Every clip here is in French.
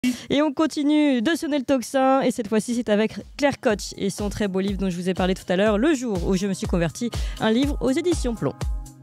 Et on continue de sonner le tocsin, et cette fois-ci c'est avec Claire Koch et son très beau livre dont je vous ai parlé tout à l'heure, Le jour où je me suis convertie, un livre aux éditions Plomb.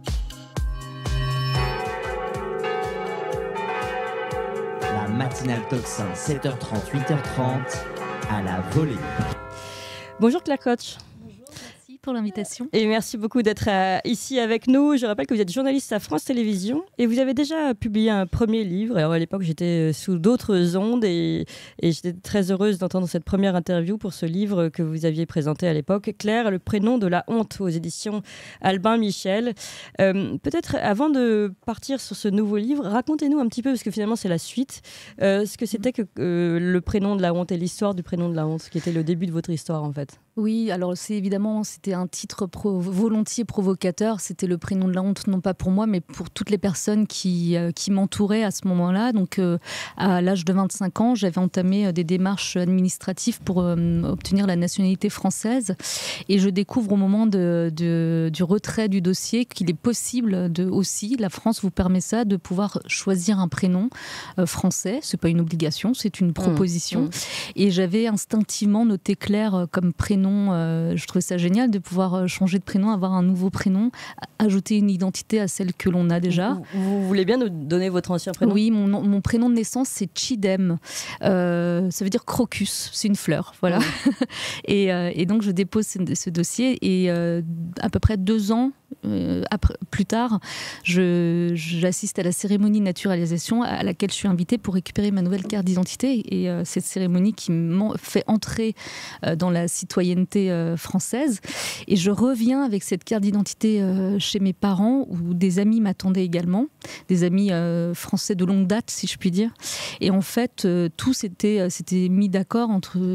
La matinale tocsin, 7h30, 8h30, à la volée. Bonjour Claire Koch. Pour l'invitation. Et merci beaucoup d'être ici avec nous. Je rappelle que vous êtes journaliste à France Télévisions et vous avez déjà publié un premier livre. Alors à l'époque, j'étais sous d'autres ondes et j'étais très heureuse d'entendre cette première interview pour ce livre que vous aviez présenté à l'époque. Claire, le prénom de la honte aux éditions Albin Michel. Peut-être avant de partir sur ce nouveau livre, racontez-nous un petit peu, parce que finalement c'est la suite, ce que c'était que le prénom de la honte et l'histoire du prénom de la honte, qui était le début de votre histoire en fait. Oui, alors c'était un titre volontiers provocateur. C'était le prénom de la honte, non pas pour moi, mais pour toutes les personnes qui m'entouraient à ce moment-là. Donc, à l'âge de 25 ans, j'avais entamé des démarches administratives pour obtenir la nationalité française. Et je découvre au moment du retrait du dossier qu'il est possible aussi, la France vous permet ça, de pouvoir choisir un prénom français. C'est pas une obligation, c'est une proposition. Et j'avais instinctivement noté Claire comme prénom. Je trouvais ça génial de pouvoir changer de prénom, avoir un nouveau prénom, ajouter une identité à celle que l'on a déjà. Vous voulez bien nous donner votre ancien prénom ? Oui, mon prénom de naissance, c'est Chidem. Ça veut dire crocus, c'est une fleur, voilà. Et donc, je dépose ce dossier et à peu près 2 ans plus tard, j'assiste à la cérémonie de naturalisation à laquelle je suis invitée pour récupérer ma nouvelle carte d'identité. Et cette cérémonie qui m'a fait entrer dans la citoyenneté française. Et je reviens avec cette carte d'identité chez mes parents, où des amis m'attendaient également, des amis français de longue date, si je puis dire. Et en fait, tout s'était mis d'accord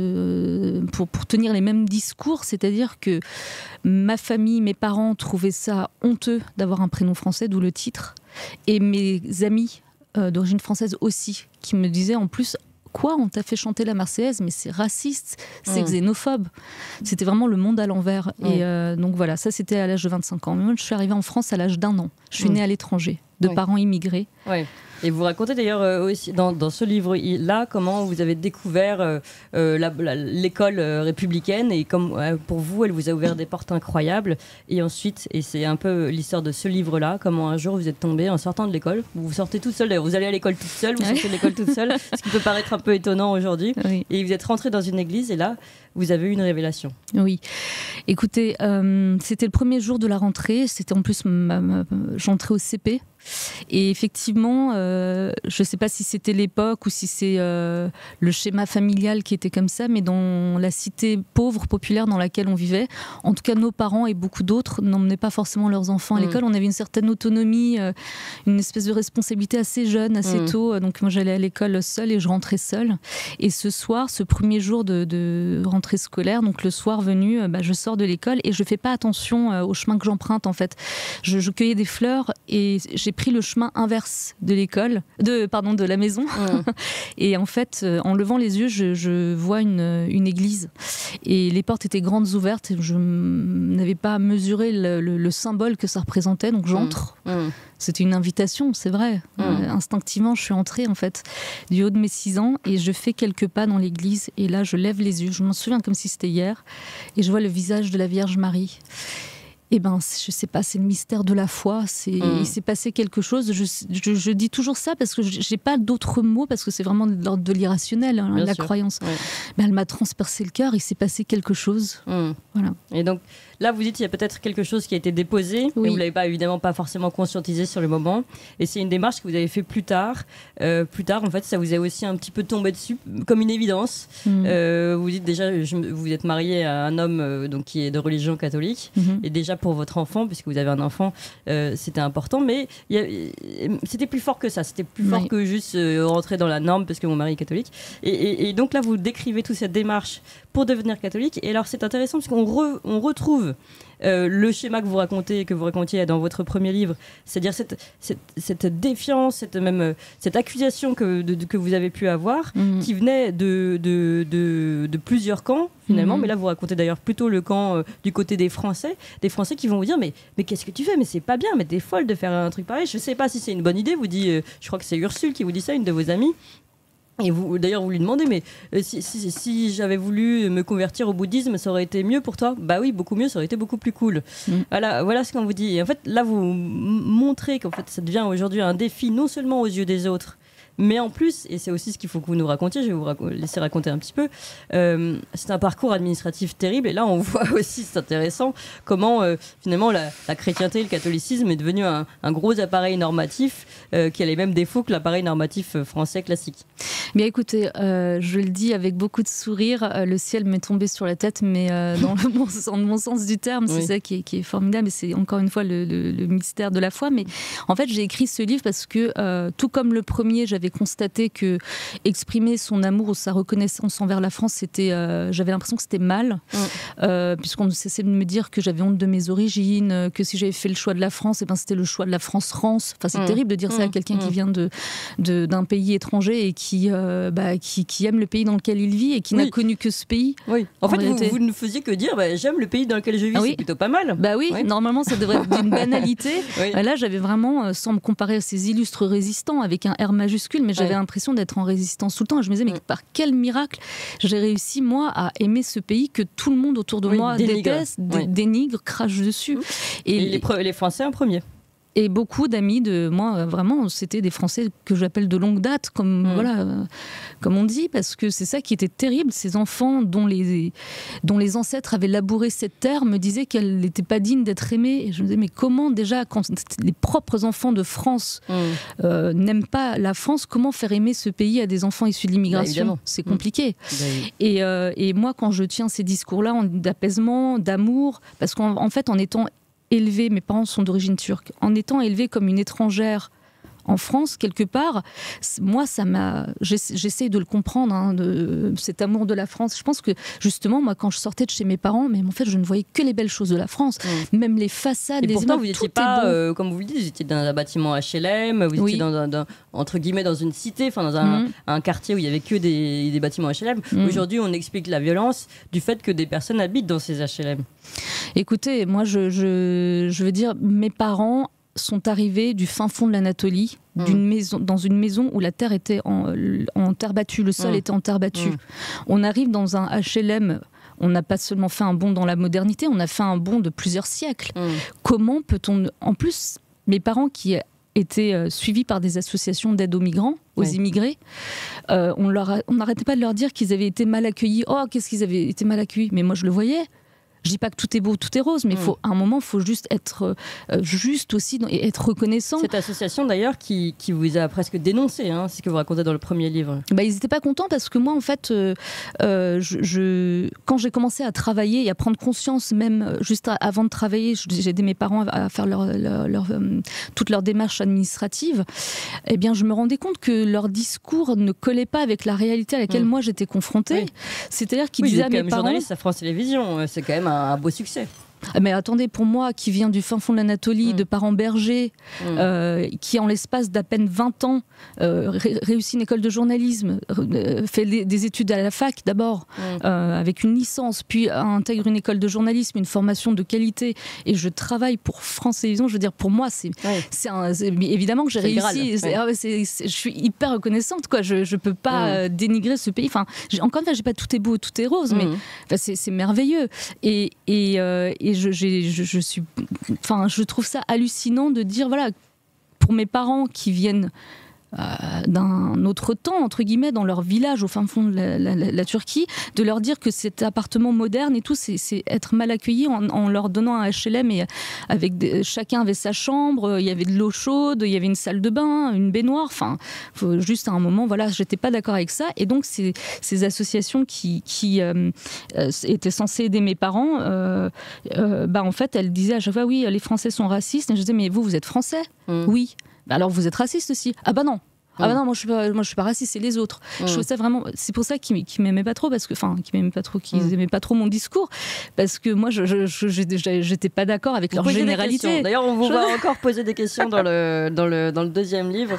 pour tenir les mêmes discours, c'est-à-dire que ma famille, mes parents trouvaient ça honteux d'avoir un prénom français, d'où le titre, et mes amis d'origine française aussi, qui me disaient en plus: quoi, on t'a fait chanter la Marseillaise, mais c'est raciste, c'est xénophobe. C'était vraiment le monde à l'envers. Et donc voilà, ça c'était à l'âge de 25 ans. Mais moi, je suis arrivée en France à l'âge d'1 an. Je suis née à l'étranger, de parents immigrés. Oui. Et vous racontez d'ailleurs aussi dans ce livre-là comment vous avez découvert l'école républicaine et comme pour vous, elle vous a ouvert des portes incroyables. Et ensuite, et c'est un peu l'histoire de ce livre-là, comment un jour vous êtes tombée en sortant de l'école. Vous sortez toute seule, vous allez à l'école toute seule, vous sortez de l'école toute seule, ce qui peut paraître un peu étonnant aujourd'hui. Oui. Et vous êtes rentrée dans une église et là, vous avez eu une révélation. Oui. Écoutez, c'était le premier jour de la rentrée. C'était en plus, j'entrais au CP. Et effectivement, je ne sais pas si c'était l'époque ou si c'est le schéma familial qui était comme ça, mais dans la cité pauvre, populaire dans laquelle on vivait, en tout cas nos parents et beaucoup d'autres n'emmenaient pas forcément leurs enfants à l'école. On avait une certaine autonomie, une espèce de responsabilité assez jeune, assez tôt. Donc moi j'allais à l'école seule et je rentrais seule. Et ce soir, ce premier jour de rentrée scolaire, donc le soir venu, je sors de l'école et je ne fais pas attention au chemin que j'emprunte en fait. Je cueillais des fleurs et j'ai pris le chemin inverse de l'école, de la maison. Et en fait, en levant les yeux, je vois une église. Et les portes étaient grandes ouvertes. Et je n'avais pas mesuré le symbole que ça représentait. Donc j'entre. C'était une invitation, c'est vrai. Instinctivement, je suis entrée en fait du haut de mes 6 ans et je fais quelques pas dans l'église. Et là, je lève les yeux. Je m'en souviens comme si c'était hier. Et je vois le visage de la Vierge Marie. Eh ben, je sais pas, c'est le mystère de la foi. Il s'est passé quelque chose. Je dis toujours ça parce que j'ai pas d'autres mots, parce que c'est vraiment de l'ordre de l'irrationnel, la croyance. Ouais. Ben, elle m'a transpercé le cœur. Il s'est passé quelque chose. Voilà. Et donc là, vous dites qu'il y a peut-être quelque chose qui a été déposé, mais vous l'avez pas évidemment pas forcément conscientisé sur le moment. Et c'est une démarche que vous avez fait plus tard. En fait, ça vous est aussi un petit peu tombé dessus comme une évidence. Vous dites déjà, vous êtes marié à un homme donc qui est de religion catholique, et déjà pour votre enfant, puisque vous avez un enfant, c'était important, mais c'était plus fort que ça, c'était plus fort que juste rentrer dans la norme parce que mon mari est catholique. Et donc là, vous décrivez toute cette démarche pour devenir catholique. Et alors, c'est intéressant parce qu'on retrouve le schéma que vous racontiez dans votre premier livre, c'est-à-dire cette défiance, cette accusation que vous avez pu avoir, qui venait de plusieurs camps finalement, mais là vous racontez d'ailleurs plutôt le camp du côté des Français qui vont vous dire mais qu'est-ce que tu fais, mais c'est pas bien, mais t'es folle de faire un truc pareil. Je sais pas si c'est une bonne idée, vous dit, je crois que c'est Ursule qui vous dit ça, une de vos amies. Et d'ailleurs, vous lui demandez, mais si j'avais voulu me convertir au bouddhisme, ça aurait été mieux pour toi ? Bah oui, beaucoup mieux, ça aurait été beaucoup plus cool. Voilà ce qu'on vous dit. Et en fait, là, vous montrez qu'en fait, ça devient aujourd'hui un défi, non seulement aux yeux des autres, mais en plus, et c'est aussi ce qu'il faut que vous nous racontiez, je vais vous laisser raconter un petit peu, c'est un parcours administratif terrible. Et là, on voit aussi, c'est intéressant, comment finalement la chrétienté et le catholicisme est devenu un gros appareil normatif qui a les mêmes défauts que l'appareil normatif français classique. Bien écoutez, je le dis avec beaucoup de sourire, le ciel m'est tombé sur la tête, mais dans le bon sens du terme, c'est ça qui est formidable, et c'est encore une fois le mystère de la foi. Mais en fait, j'ai écrit ce livre parce que, tout comme le premier, j'avais constaté que exprimer son amour ou sa reconnaissance envers la France, j'avais l'impression que c'était mal, puisqu'on ne cessait de me dire que j'avais honte de mes origines, que si j'avais fait le choix de la France, c'était le choix de la France-rance. Enfin, c'est terrible de dire ça à quelqu'un qui vient d'un pays étranger et qui aime le pays dans lequel il vit et qui n'a connu que ce pays. Oui. En fait, vous ne faisiez que dire j'aime le pays dans lequel je vis, c'est plutôt pas mal. Bah oui, normalement ça devrait être d'une banalité. Là, j'avais vraiment, sans me comparer à ces illustres résistants avec un R majuscule, mais j'avais l'impression d'être en résistance tout le temps. Et je me disais, mais par quel miracle j'ai réussi, moi, à aimer ce pays que tout le monde autour de moi déteste, dénigre, crache dessus. Et les Français en premier. Et beaucoup d'amis de moi, vraiment, c'était des Français que j'appelle de longue date, comme on dit, parce que c'est ça qui était terrible. Ces enfants dont les ancêtres avaient labouré cette terre me disaient qu'elle n'était pas digne d'être aimée. Et je me disais, mais comment déjà, quand les propres enfants de France n'aiment pas la France, comment faire aimer ce pays à des enfants issus de l'immigration ? C'est compliqué. Et moi, quand je tiens ces discours-là d'apaisement, d'amour, parce qu'en fait, en étant élevée, mes parents sont d'origine turque, en étant élevée comme une étrangère en France, quelque part, moi, j'essaie de le comprendre, de cet amour de la France. Je pense que, justement, moi, quand je sortais de chez mes parents, mais en fait, je ne voyais que les belles choses de la France, même les façades, les pourtant, immeubles, vous n'étiez pas, comme vous le dites, vous étiez dans un bâtiment HLM, vous étiez entre guillemets dans une cité, dans un quartier où il n'y avait que des bâtiments HLM. Aujourd'hui, on explique la violence du fait que des personnes habitent dans ces HLM. Écoutez, moi, je veux dire, mes parents sont arrivés du fin fond de l'Anatolie, dans une maison où la terre était en terre battue, le sol était en terre battue. On arrive dans un HLM, on n'a pas seulement fait un bond dans la modernité, on a fait un bond de plusieurs siècles. Comment peut-on... En plus, mes parents qui étaient suivis par des associations d'aide aux migrants, aux immigrés, on n'arrêtait pas de leur dire qu'ils avaient été mal accueillis. Oh, qu'est-ce qu'ils avaient été mal accueillis ? Mais moi, je le voyais. Je dis pas que tout est beau, tout est rose, mais à un moment, il faut juste être juste aussi et être reconnaissant. Cette association, d'ailleurs, qui vous a presque dénoncé, c'est ce que vous racontez dans le premier livre. Ils n'étaient pas contents parce que moi, en fait, quand j'ai commencé à travailler et à prendre conscience, même juste avant de travailler, j'ai aidé mes parents à faire toute leur démarche administrative, eh bien, je me rendais compte que leur discours ne collait pas avec la réalité à laquelle moi, j'étais confrontée. C'est-à-dire qu'ils disaient à mes parents... journaliste à France Télévisions, c'est quand même un beau succès. Mais attendez, pour moi, qui vient du fin fond de l'Anatolie, de parents bergers, qui en l'espace d'à peine 20 ans réussit une école de journalisme, fait des études à la fac d'abord, avec une licence, puis intègre une école de journalisme, une formation de qualité, et je travaille pour France Télévisions. Je veux dire, pour moi, évidemment que j'ai réussi. Je suis hyper reconnaissante, quoi. Je peux pas dénigrer ce pays. Enfin, encore une fois, j'ai pas tout est beau, tout est rose, mais c'est merveilleux. Et je trouve ça hallucinant de dire, voilà, pour mes parents qui viennent d'un autre temps, entre guillemets, dans leur village au fin fond de la Turquie, de leur dire que cet appartement moderne et tout, c'est être mal accueilli en leur donnant un HLM et chacun avait sa chambre, il y avait de l'eau chaude, il y avait une salle de bain, une baignoire, juste à un moment, voilà, j'étais pas d'accord avec ça. Et donc ces associations qui étaient censées aider mes parents, en fait, elles disaient à chaque fois, oui, les Français sont racistes. Et je disais, mais vous êtes Français ? Oui. Alors vous êtes raciste aussi ? Ah bah non. Ah bah non, moi je suis pas raciste, c'est les autres. Je trouve ça vraiment, c'est pour ça qu'ils m'aimaient pas trop, qu'ils aimaient pas trop mon discours, parce que moi j'étais pas d'accord avec leur généralité. D'ailleurs, on vous va encore poser des questions dans le deuxième livre.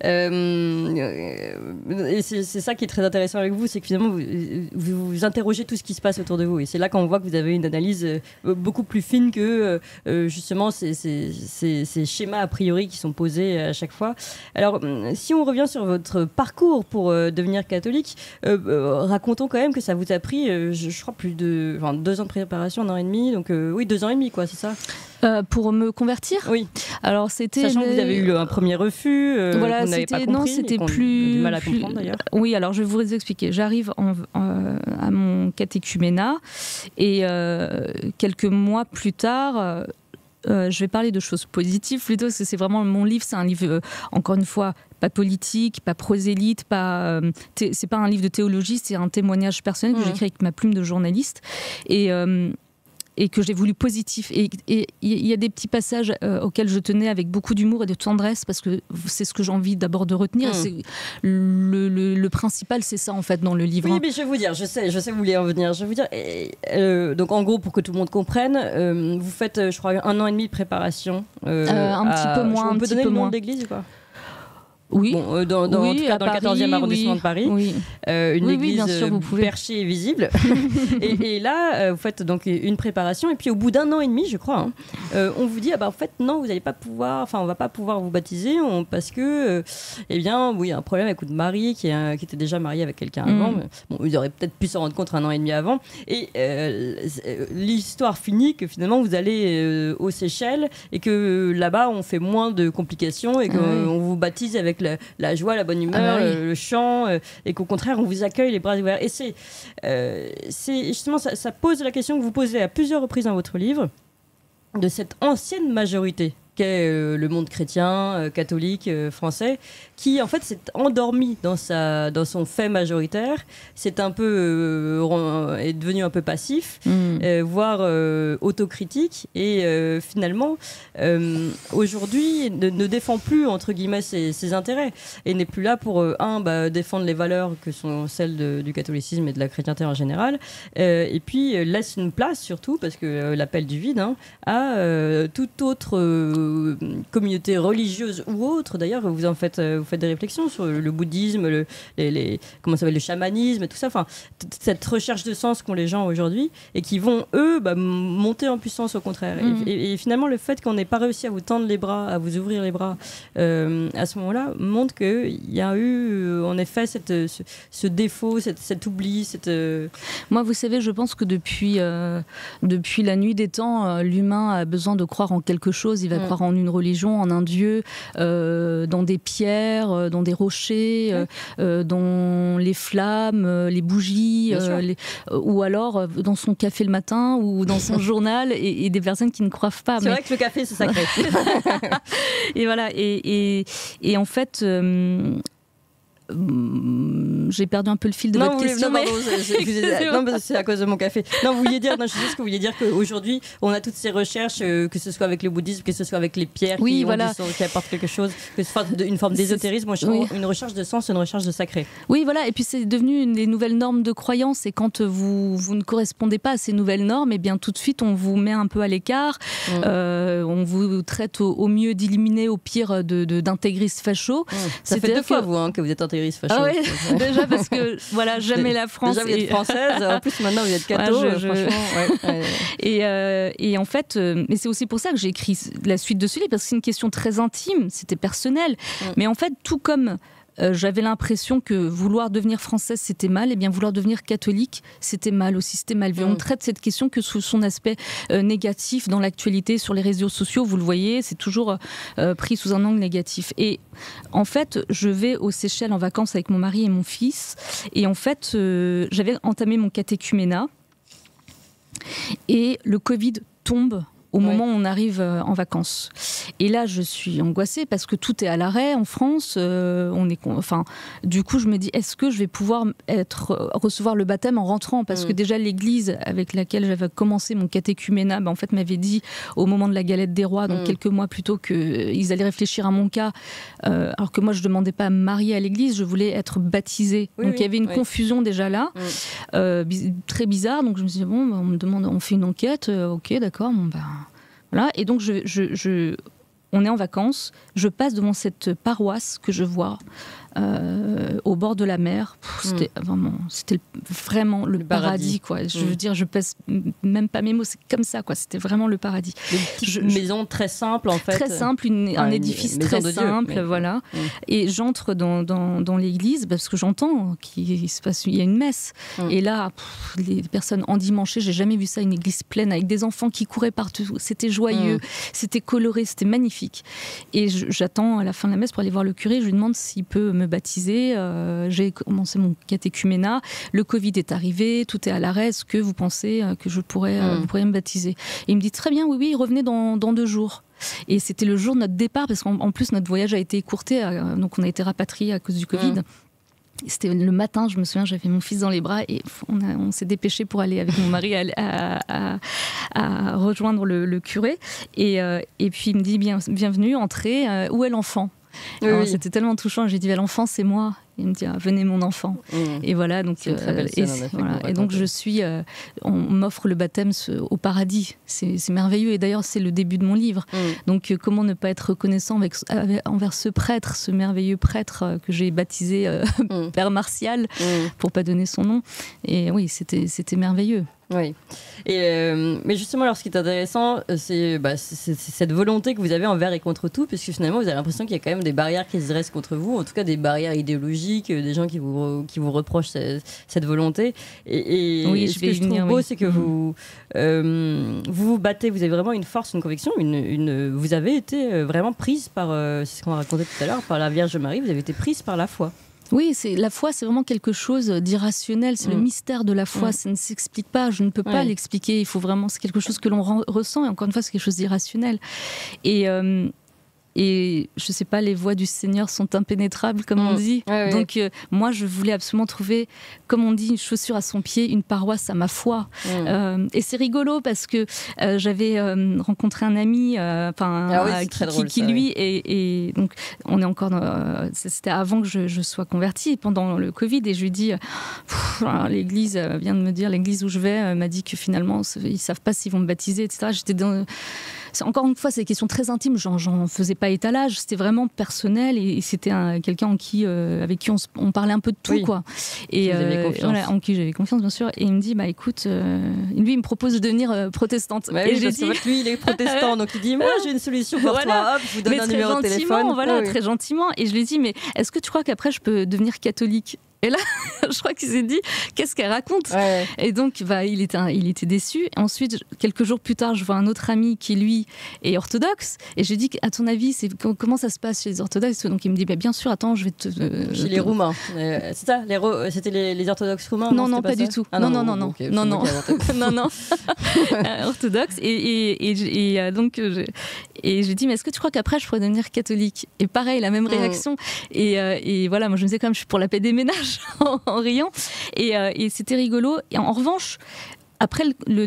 Et c'est ça qui est très intéressant avec vous, c'est que finalement vous interrogez tout ce qui se passe autour de vous, et c'est là qu'on voit que vous avez une analyse beaucoup plus fine que justement ces schémas a priori qui sont posés à chaque fois. Alors, si on revient sur votre parcours pour devenir catholique, racontons quand même que ça vous a pris, je crois, 2 ans de préparation, 1 an et demi. Donc oui, 2 ans et demi, quoi, c'est ça? Pour me convertir? Oui. Alors c'était. Sachant que vous avez eu un premier refus, voilà, vous n'avez pas compris, non, c'était plus du mal à comprendre d'ailleurs. Oui, alors je vais vous expliquer. J'arrive à mon catéchuménat et quelques mois plus tard. Je vais parler de choses positives plutôt, parce que c'est vraiment mon livre. C'est un livre, encore une fois, pas politique, pas prosélyte, c'est pas un livre de théologie, c'est un témoignage personnel que j'écris avec ma plume de journaliste. Et que j'ai voulu positif. Et il y a des petits passages auxquels je tenais avec beaucoup d'humour et de tendresse, parce que c'est ce que j'ai envie d'abord de retenir. Le principal, c'est ça, en fait, dans le livre. Oui, mais je vais vous dire, je sais où vous voulez en venir. Je vais vous dire, donc en gros, pour que tout le monde comprenne, vous faites, je crois, 1 an et demi de préparation. Un petit peu moins. On peut donner le nom de l'église ou pas? Oui. Bon, en tout cas, dans le 14e arrondissement de Paris. Oui. Une église bien sûr, vous pouvez. Perchée et visible. et là, vous faites donc une préparation. Et puis, au bout d'1 an et demi, je crois, on vous dit, en fait, non, vous n'allez pas pouvoir, on va pas pouvoir vous baptiser parce que, il y a un problème avec votre mari qui était déjà marié avec quelqu'un avant. Mais, bon, ils auraient peut-être pu s'en rendre compte 1 an et demi avant. Et l'histoire finit que finalement, vous allez aux Seychelles et que là-bas, on fait moins de complications et qu'on vous baptise avec la joie, la bonne humeur, le chant, et qu'au contraire on vous accueille les bras ouverts. Et c'est justement ça pose la question que vous posez à plusieurs reprises dans votre livre, de cette ancienne majorité qu'est le monde chrétien, catholique, français, qui en fait s'est endormi dans son fait majoritaire, c'est un peu est devenu un peu passif, voire autocritique, et finalement aujourd'hui ne défend plus entre guillemets ses intérêts, et n'est plus là pour défendre les valeurs que sont celles du catholicisme et de la chrétienté en général, et puis laisse une place surtout, parce que l'appel du vide, à toute autre communauté religieuse ou autre. D'ailleurs, vous faites des réflexions sur le bouddhisme, comment ça s'appelle, le chamanisme et tout ça. Enfin, cette recherche de sens qu'ont les gens aujourd'hui, et qui vont eux monter en puissance au contraire. Et finalement, le fait qu'on n'ait pas réussi à vous tendre les bras, à vous ouvrir les bras à ce moment-là, montre qu'il y a eu en effet ce défaut, cet oubli, Moi, vous savez, je pense que depuis la nuit des temps, l'humain a besoin de croire en quelque chose. Il va croire en une religion, en un dieu, dans des pierres, dans des rochers, dans les flammes, les bougies, ou alors dans son café le matin ou dans son journal, et des personnes qui ne croient pas. C'est vrai que le café, c'est sacré. Et voilà, et en fait... j'ai perdu un peu le fil de votre question. Non, c'est à cause de mon café. Non, vous vouliez dire, je sais ce que vous vouliez dire, qu'aujourd'hui, on a toutes ces recherches, que ce soit avec le bouddhisme, que ce soit avec les pierres qui apportent quelque chose, que ce soit une forme d'ésotérisme. Moi, je trouve une recherche de sens, une recherche de sacré. Oui, voilà. Et puis, c'est devenu une des nouvelles normes de croyance. Et quand vous ne correspondez pas à ces nouvelles normes, et bien tout de suite, on vous met un peu à l'écart. On vous traite au mieux d'illuminés, au pire d'intégristes fachos. Ça fait 2 fois, vous, que vous êtes intégriste facho. Ah ouais, déjà parce que voilà, jamais la France. Déjà vous êtes française, en plus maintenant vous êtes catho, franchement. Et en fait, mais c'est aussi pour ça que j'ai écrit la suite de ce livre, parce que c'est une question très intime, c'était personnel. Mais en fait, tout comme j'avais l'impression que vouloir devenir française c'était mal, et bien vouloir devenir catholique c'était mal aussi, c'était mal vu. On traite cette question que sous son aspect négatif dans l'actualité, sur les réseaux sociaux, vous le voyez, c'est toujours pris sous un angle négatif. Et en fait, je vais aux Seychelles en vacances avec mon mari et mon fils, et en fait, j'avais entamé mon catéchuménat, et le Covid tombe au moment où on arrive en vacances. Et là, je suis angoissée parce que tout est à l'arrêt en France. Du coup, je me dis, est-ce que je vais pouvoir recevoir le baptême en rentrant ? Parce que déjà, l'église avec laquelle j'avais commencé mon catéchuménat, en fait, m'avait dit au moment de la galette des rois, donc quelques mois plus tôt, qu'ils allaient réfléchir à mon cas, alors que moi, je ne demandais pas à me marier à l'église, je voulais être baptisée. Donc, il y avait une confusion déjà là, très bizarre. Donc, je me suis dit, on me demande, on fait une enquête, ok, d'accord, voilà. Et donc, on est en vacances, je passe devant cette paroisse que je vois au bord de la mer. C'était vraiment le paradis, quoi. Je veux dire, je pèse même pas mes mots, c'est comme ça, quoi. C'était vraiment le paradis. Une maison très simple, en fait. Très simple, un édifice très simple, voilà. Et j'entre dans l'église parce que j'entends qu'il y a une messe. Et là, les personnes endimanchées, j'ai jamais vu ça, une église pleine avec des enfants qui couraient partout. C'était joyeux, c'était coloré, c'était magnifique. Et j'attends à la fin de la messe pour aller voir le curé. Je lui demande s'il peut me baptiser. J'ai commencé mon catéchuménat. Le Covid est arrivé, tout est à l'arrêt. Est-ce que vous pensez que vous pourriez me baptiser? Et il me dit très bien, oui, revenez dans 2 jours. Et c'était le jour de notre départ, parce qu'en plus notre voyage a été écourté, donc on a été rapatriés à cause du Covid. C'était le matin, je me souviens, j'avais mon fils dans les bras et on s'est dépêché pour aller avec mon mari à rejoindre le curé. Et puis il me dit bienvenue, entrez, où est l'enfant? C'était tellement touchant, j'ai dit l'enfant c'est moi. Il me dit venez mon enfant. Et voilà, donc c'est une très belle scène, et donc je suis on m'offre le baptême au paradis, c'est merveilleux, et d'ailleurs c'est le début de mon livre. Donc comment ne pas être reconnaissant envers ce prêtre, ce merveilleux prêtre que j'ai baptisé Père Martial, pour pas donner son nom. Et oui, c'était merveilleux. Oui. Mais justement, alors, ce qui est intéressant, c'est cette volonté que vous avez envers et contre tout, puisque finalement, vous avez l'impression qu'il y a quand même des barrières qui se dressent contre vous, en tout cas des barrières idéologiques, des gens qui vous reprochent cette volonté. Et ce que je trouve beau, c'est que vous vous battez, vous avez vraiment une force, une conviction, vous avez été vraiment prise par, c'est ce qu'on a raconté tout à l'heure, par la Vierge Marie, vous avez été prise par la foi. Oui, la foi, c'est vraiment quelque chose d'irrationnel. C'est le mystère de la foi. Ça ne s'explique pas. Je ne peux pas l'expliquer. Il faut vraiment, c'est quelque chose que l'on ressent. Et encore une fois, c'est quelque chose d'irrationnel. Et je sais pas, les voies du Seigneur sont impénétrables, comme on dit. Donc moi, je voulais absolument trouver, comme on dit, une chaussure à son pied, une paroisse à ma foi. Et c'est rigolo parce que j'avais rencontré un ami, qui lui, et donc on est encore, c'était avant que je sois convertie, pendant le Covid, et je lui dis, l'église vient de me dire, l'église où je vais m'a dit que finalement ils savent pas s'ils vont me baptiser, etc. J'étais encore une fois, c'est des questions très intimes, j'en faisais pas étalage, c'était vraiment personnel, et c'était quelqu'un avec qui on parlait un peu de tout, quoi. Et en qui j'avais confiance, bien sûr. Et il me dit, écoute, lui il me propose de devenir protestante. Et j'ai dit, lui il est protestant, donc il dit, moi j'ai une solution pour toi, hop, je vous donne un numéro de téléphone. Très gentiment. Et je lui ai dit, mais est-ce que tu crois qu'après je peux devenir catholique? Et là, je crois qu'il s'est dit, qu'est-ce qu'elle raconte? Et donc, il était déçu. Et ensuite, quelques jours plus tard, je vois un autre ami qui, lui, est orthodoxe. Et je lui dis, à ton avis, comment ça se passe chez les orthodoxes? Donc, il me dit, bien sûr, attends, je vais te... Chez les Roumains. C'est ça? C'était les orthodoxes roumains? Non, pas du tout. Non. Okay, non. Orthodoxe. Et donc, je lui dis, mais est-ce que tu crois qu'après, je pourrais devenir catholique? Et pareil, la même réaction. Et voilà, moi, je me disais quand même, je suis pour la paix des ménages. En riant, et c'était rigolo. Et en revanche, après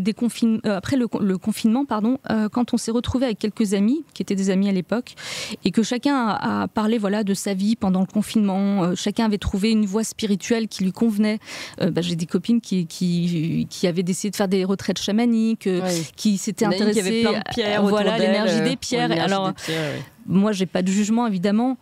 le confinement, quand on s'est retrouvé avec quelques amis qui étaient des amis à l'époque, et que chacun a parlé de sa vie pendant le confinement, chacun avait trouvé une voie spirituelle qui lui convenait. J'ai des copines qui avaient décidé de faire des retraites chamaniques, qui s'étaient intéressées, qui avait plein de pierres, l'énergie des pierres. Alors, moi, j'ai pas de jugement, évidemment.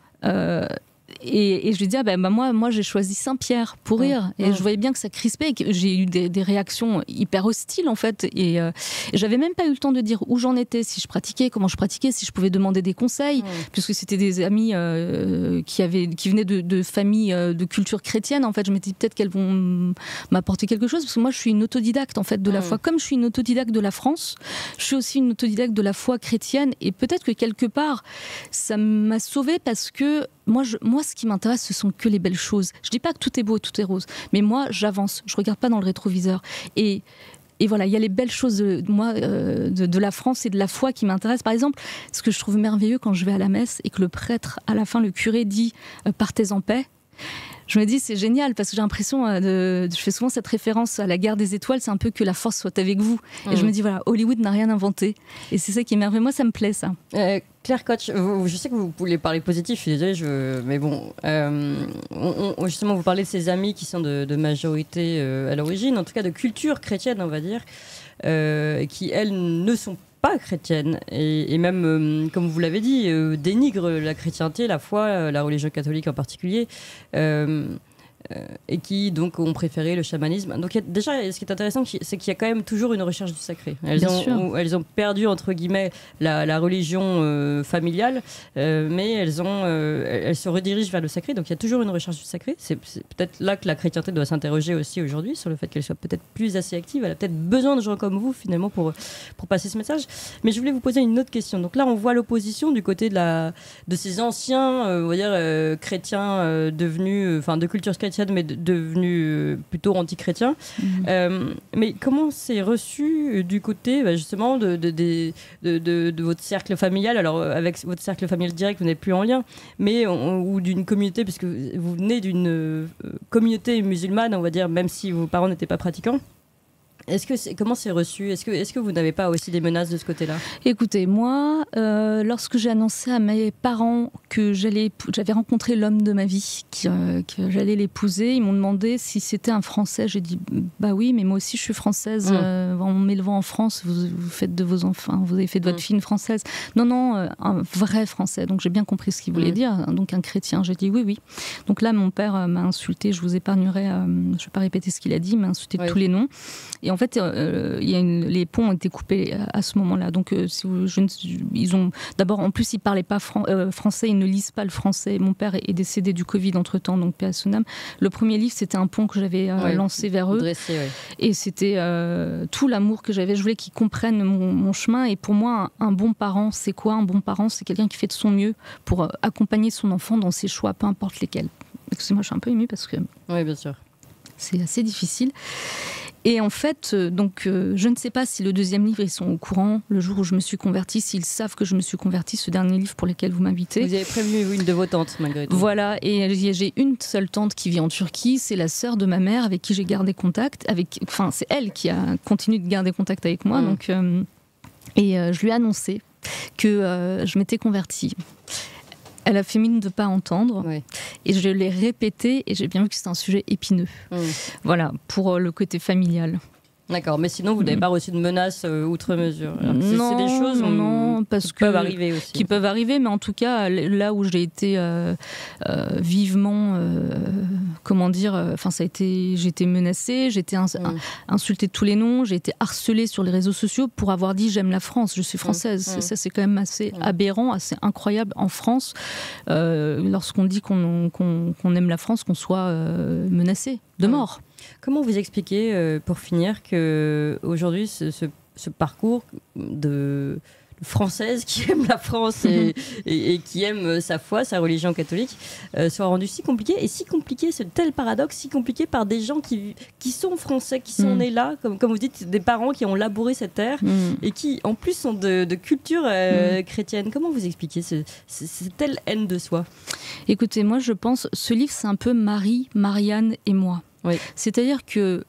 Et je lui dis, moi j'ai choisi Saint-Pierre pour rire. Et je voyais bien que ça crispait, et que j'ai eu des réactions hyper hostiles, en fait. Et j'avais même pas eu le temps de dire où j'en étais, si je pratiquais, comment je pratiquais, si je pouvais demander des conseils, puisque c'était des amis qui venaient de familles de culture chrétienne. En fait, je m'étais dit peut-être qu'elles vont m'apporter quelque chose, parce que moi je suis une autodidacte, en fait, de la foi. Comme je suis une autodidacte de la France, je suis aussi une autodidacte de la foi chrétienne. Et peut-être que quelque part, ça m'a sauvée, parce que moi, ce qui m'intéresse, ce sont que les belles choses. Je dis pas que tout est beau, tout est rose, mais moi, j'avance. Je regarde pas dans le rétroviseur. Et voilà, il y a les belles choses de la France et de la foi qui m'intéressent. Par exemple, ce que je trouve merveilleux quand je vais à la messe et que le prêtre, à la fin, le curé dit « Partez en paix », je me dis c'est génial, parce que j'ai l'impression je fais souvent cette référence à la guerre des étoiles, c'est un peu que la force soit avec vous. Et je me dis Hollywood n'a rien inventé, et c'est ça qui est merveilleux. Moi ça me plaît, ça. Claire Koch, je sais que vous voulez parler positif, je suis désolée, mais bon, justement vous parlez de ces amis qui sont de majorité à l'origine, en tout cas de culture chrétienne, on va dire, qui elles ne sont pas chrétienne et même, comme vous l'avez dit, dénigre la chrétienté, la foi, la religion catholique en particulier. Et qui donc ont préféré le chamanisme. Donc déjà, ce qui est intéressant, c'est qu'il y a quand même toujours une recherche du sacré. Elles ont perdu entre guillemets la religion familiale, mais elles se redirigent vers le sacré. Donc il y a toujours une recherche du sacré. C'est peut-être là que la chrétienté doit s'interroger aussi aujourd'hui sur le fait qu'elle soit peut-être plus assez active. Elle a peut-être besoin de gens comme vous finalement pour passer ce message. Mais je voulais vous poser une autre question. Donc là, on voit l'opposition du côté de ces anciens, on va dire chrétiens devenus, enfin de culture chrétienne, mais devenu plutôt anti-chrétien. Mais comment c'est reçu du côté justement de votre cercle familial? Alors avec votre cercle familial direct, vous n'êtes plus en lien, mais ou d'une communauté, puisque vous venez d'une communauté musulmane, on va dire, même si vos parents n'étaient pas pratiquants. Comment c'est reçu? Est-ce que vous n'avez pas aussi des menaces de ce côté-là? Écoutez, moi, lorsque j'ai annoncé à mes parents que j'avais rencontré l'homme de ma vie, que j'allais l'épouser, ils m'ont demandé si c'était un Français. J'ai dit, bah oui, mais moi aussi je suis française. En m'élevant en France, vous faites de vos enfants, vous avez fait de votre fille une Française. Non, un vrai Français. Donc j'ai bien compris ce qu'il voulait dire. Donc un chrétien. J'ai dit oui. Donc là, mon père m'a insulté. Je vous épargnerai, je ne vais pas répéter ce qu'il a dit, il m'a insulté de tous les noms. Et en fait, les ponts ont été coupés à ce moment-là. Donc, d'abord, en plus, ils ne parlaient pas français, ils ne lisent pas le français. Mon père est décédé du Covid entre-temps, donc paix à son âme. Le premier livre, c'était un pont que j'avais lancé vers eux. Et c'était tout l'amour que j'avais. Je voulais qu'ils comprennent mon chemin. Et pour moi, un bon parent, c'est quoi? Un bon parent, c'est quelqu'un qui fait de son mieux pour accompagner son enfant dans ses choix, peu importe lesquels. Excusez-moi, je suis un peu émue parce que... Oui, bien sûr. C'est assez difficile. Et en fait, je ne sais pas si le deuxième livre, ils sont au courant, le jour où je me suis convertie, s'ils savent que je me suis convertie, ce dernier livre pour lequel vous m'invitez. Vous avez prévenu une de vos tantes, malgré tout. Voilà, et j'ai une seule tante qui vit en Turquie, c'est la sœur de ma mère avec qui j'ai gardé contact. C'est elle qui a continué de garder contact avec moi. Donc, je lui ai annoncé que je m'étais convertie. Elle a fait mine de ne pas entendre. Et je l'ai répété et j'ai bien vu que c'était un sujet épineux. Voilà, pour le côté familial. D'accord, mais sinon vous n'avez pas reçu de menaces outre mesure. Non, c'est des choses parce qui peuvent arriver aussi. Qui peuvent arriver, mais en tout cas, là où j'ai été vivement, j'ai été menacée, j'ai été insultée de tous les noms, j'ai été harcelée sur les réseaux sociaux pour avoir dit j'aime la France, je suis française. Ça, c'est quand même assez aberrant, assez incroyable en France, lorsqu'on dit qu'on aime la France, qu'on soit menacé de mort. Comment vous expliquez, pour finir, qu'aujourd'hui, ce parcours de Française qui aime la France et qui aime sa foi, sa religion catholique, soit rendu si compliqué? Et si compliqué, ce tel paradoxe, si compliqué par des gens qui sont français, qui sont nés là, comme vous dites, des parents qui ont labouré cette terre et qui, en plus, sont de culture chrétienne. Comment vous expliquez cette telle haine de soi? Écoutez, moi, je pense, ce livre, c'est un peu Marie, Marianne et moi. C'est-à-dire que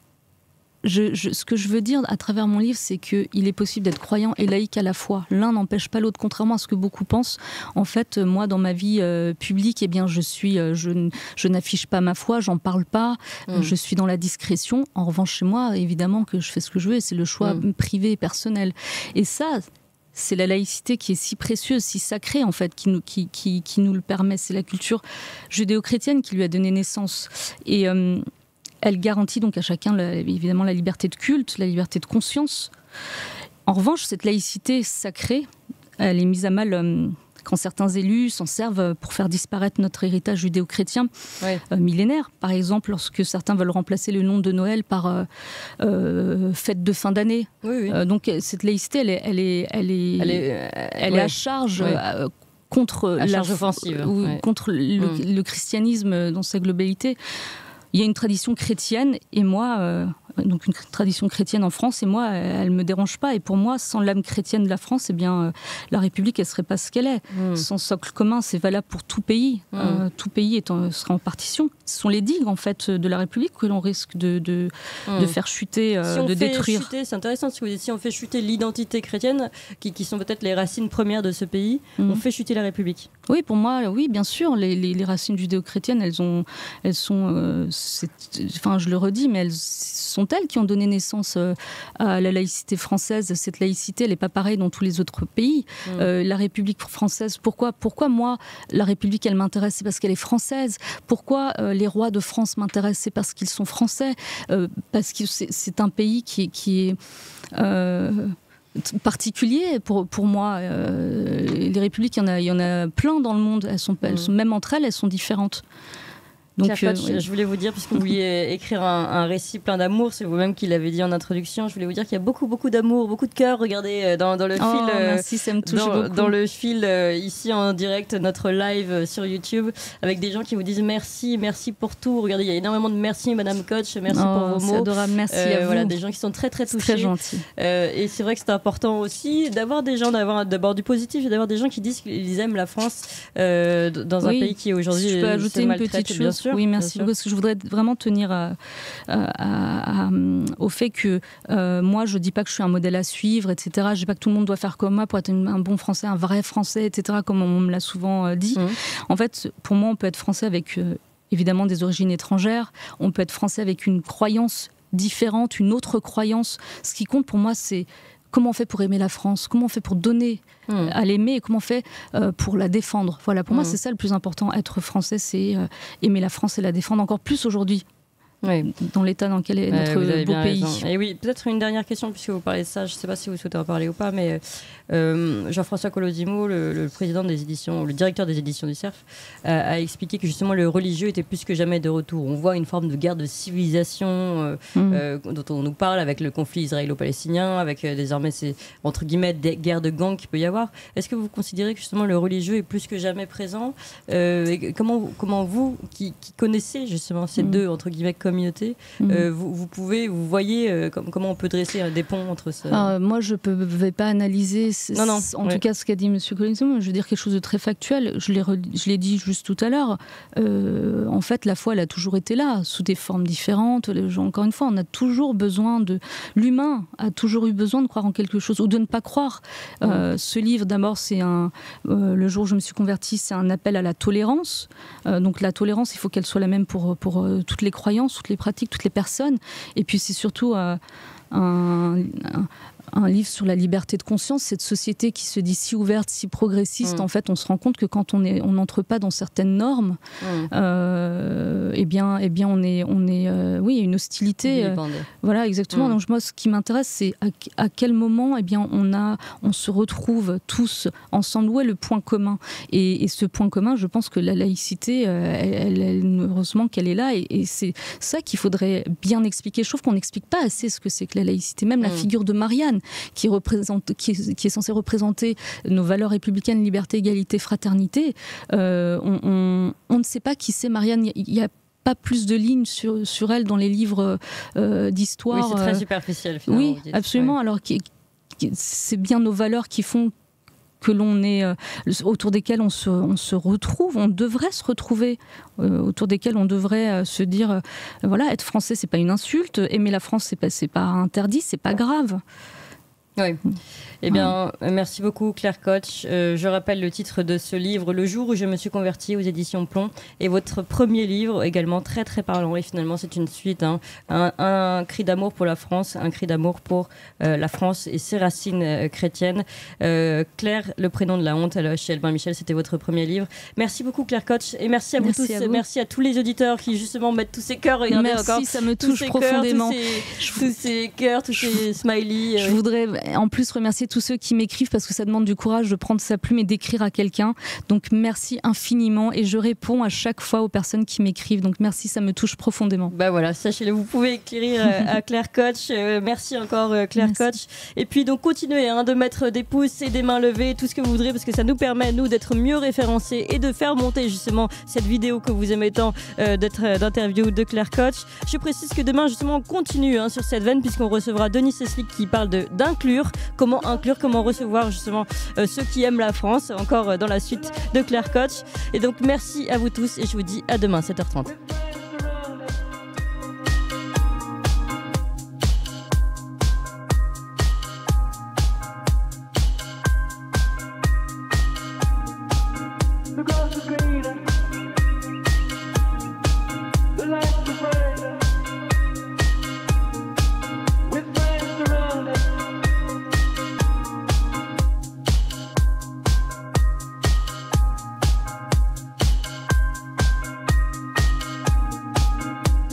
ce que je veux dire à travers mon livre, c'est qu'il est possible d'être croyant et laïque à la fois. L'un n'empêche pas l'autre, contrairement à ce que beaucoup pensent. En fait, moi, dans ma vie publique, eh bien, je n'affiche pas ma foi, j'en parle pas, je suis dans la discrétion. En revanche, chez moi, évidemment que je fais ce que je veux et c'est le choix privé et personnel. Et ça, c'est la laïcité qui est si précieuse, si sacrée en fait, qui nous le permet. C'est la culture judéo-chrétienne qui lui a donné naissance. Et elle garantit donc à chacun, évidemment, la liberté de culte, la liberté de conscience. En revanche, cette laïcité sacrée, elle est mise à mal quand certains élus s'en servent pour faire disparaître notre héritage judéo-chrétien millénaire. Par exemple, lorsque certains veulent remplacer le nom de Noël par fête de fin d'année. Donc cette laïcité, elle est à charge. Contre la charge offensive. Contre le christianisme dans sa globalité. Il y a une tradition chrétienne et moi, donc une tradition chrétienne en France, et moi, elle me dérange pas. Et pour moi, sans l'âme chrétienne de la France, eh bien, la République, elle serait pas ce qu'elle est. Son socle commun, c'est valable pour tout pays. Tout pays sera en partition. Ce sont les digues, en fait, de la République que l'on risque de faire chuter, de détruire. C'est intéressant ce que vous dites. Si on fait chuter l'identité chrétienne, qui sont peut-être les racines premières de ce pays, on fait chuter la République. Oui, pour moi, oui, bien sûr. Les racines judéo-chrétiennes, elles sont, je le redis, mais elles sont elles qui ont donné naissance à la laïcité française. Cette laïcité, elle n'est pas pareille dans tous les autres pays. La République française, pourquoi moi, la République, elle m'intéresse, c'est parce qu'elle est française. Pourquoi les rois de France m'intéressent, c'est parce qu'ils sont français. Parce que c'est un pays qui est particulier pour moi. Les républiques, il y en a plein dans le monde. Elles sont même entre elles, elles sont différentes. Donc, je voulais vous dire, puisque vous vouliez écrire un récit plein d'amour, c'est vous-même qui l'avez dit en introduction, je voulais vous dire qu'il y a beaucoup d'amour, beaucoup de cœur. Regardez dans le fil, merci, ça me touche beaucoup. Dans le fil ici en direct, notre live sur YouTube, avec des gens qui vous disent merci pour tout. Regardez, il y a énormément de merci, Madame Koch, merci pour vos mots. C'est adorable, merci à vous. Voilà, des gens qui sont très touchés. Très gentils. Et c'est vrai que c'est important aussi d'avoir des gens, d'avoir d'abord du positif et d'avoir des gens qui disent qu'ils aiment la France dans un pays qui aujourd'hui je peux ajouter une petite chose. Bien sûr. Oui, merci beaucoup. Parce que je voudrais vraiment tenir au fait que moi, je ne dis pas que je suis un modèle à suivre, etc. Je ne dis pas que tout le monde doit faire comme moi pour être un bon Français, un vrai Français, etc., comme on me l'a souvent dit. En fait, pour moi, on peut être Français avec évidemment des origines étrangères. On peut être Français avec une croyance différente, une autre croyance. Ce qui compte pour moi, c'est comment on fait pour aimer la France, comment on fait pour donner à l'aimer et comment on fait pour la défendre. Voilà, pour moi, c'est ça le plus important. Être français, c'est aimer la France et la défendre encore plus aujourd'hui. Oui. Dans l'état dans lequel est notre beau pays. Raison. Et oui, peut-être une dernière question, puisque vous parlez de ça, je ne sais pas si vous souhaitez en parler ou pas, mais Jean-François Colosimo, le président des éditions, le directeur des éditions du Cerf, a expliqué que justement le religieux était plus que jamais de retour. On voit une forme de guerre de civilisation dont on nous parle avec le conflit israélo-palestinien, avec désormais ces, entre guillemets, des guerres de gangs qu'il peut y avoir. Est-ce que vous considérez que justement le religieux est plus que jamais présent comment vous, qui connaissez justement ces deux, entre guillemets, communautés, vous voyez comment on peut dresser des ponts entre ça? Moi, je ne vais pas analyser tout cas ce qu'a dit M. Colosimo. Je veux dire quelque chose de très factuel. Je l'ai dit juste tout à l'heure. En fait, la foi, elle a toujours été là, sous des formes différentes. Encore une fois, on a toujours besoin de... L'humain a toujours eu besoin de croire en quelque chose ou de ne pas croire. Ce livre, d'abord, c'est le jour où je me suis convertie, c'est un appel à la tolérance. Donc la tolérance, il faut qu'elle soit la même pour toutes les croyances, toutes les pratiques, toutes les personnes. Et puis c'est surtout un livre sur la liberté de conscience. Cette société qui se dit si ouverte, si progressiste, en fait, on se rend compte que quand on n'entre pas dans certaines normes, eh bien, on est, oui, il y a une hostilité. Voilà, exactement. Donc moi, ce qui m'intéresse, c'est à quel moment, eh bien, on se retrouve tous ensemble. Où est le point commun ? Et ce point commun, je pense que la laïcité, heureusement qu'elle est là, et c'est ça qu'il faudrait bien expliquer. Je trouve qu'on n'explique pas assez ce que c'est que la laïcité. Même la figure de Marianne, qui est censée représenter nos valeurs républicaines, liberté, égalité, fraternité. On ne sait pas qui c'est Marianne. Il n'y a pas plus de lignes sur elle dans les livres d'histoire. Oui, c'est très superficiel, finalement. Oui, absolument. Ouais. Alors c'est bien nos valeurs qui font que l'on est autour desquels on se retrouve, on devrait se retrouver, autour desquels on devrait se dire voilà, être français, c'est pas une insulte, aimer la France, c'est pas interdit, c'est pas grave. Oui. Eh bien, merci beaucoup Claire Koch. Je rappelle le titre de ce livre, Le jour où je me suis convertie, aux éditions Plomb, et votre premier livre également très très parlant. Et finalement, c'est une suite, un cri d'amour pour la France, un cri d'amour pour la France et ses racines chrétiennes. Claire, le prénom de la honte, chez Albin Michel, c'était votre premier livre. Merci beaucoup Claire Koch, et merci à vous tous. Merci à tous les auditeurs qui justement mettent tous ces cœurs. Regardez merci, encore, ça me touche profondément. Tous ces cœurs, tous ces smileys. Je voudrais en plus remercier tous ceux qui m'écrivent parce que ça demande du courage de prendre sa plume et d'écrire à quelqu'un. Donc merci infiniment, et je réponds à chaque fois aux personnes qui m'écrivent. Donc merci, ça me touche profondément. Bah voilà, sachez-le, vous pouvez écrire à Claire Koch. Merci encore Claire Koch. Et puis donc continuez de mettre des pouces et des mains levées, tout ce que vous voudrez, parce que ça nous permet nous d'être mieux référencés et de faire monter justement cette vidéo que vous aimez tant d'interview de Claire Koch. Je précise que demain justement on continue sur cette veine, puisqu'on recevra Denis Ceslic qui parle d'inclure, comment recevoir justement ceux qui aiment la France, encore dans la suite de Claire Koch. Et donc merci à vous tous, et je vous dis à demain 7h30.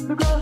The glory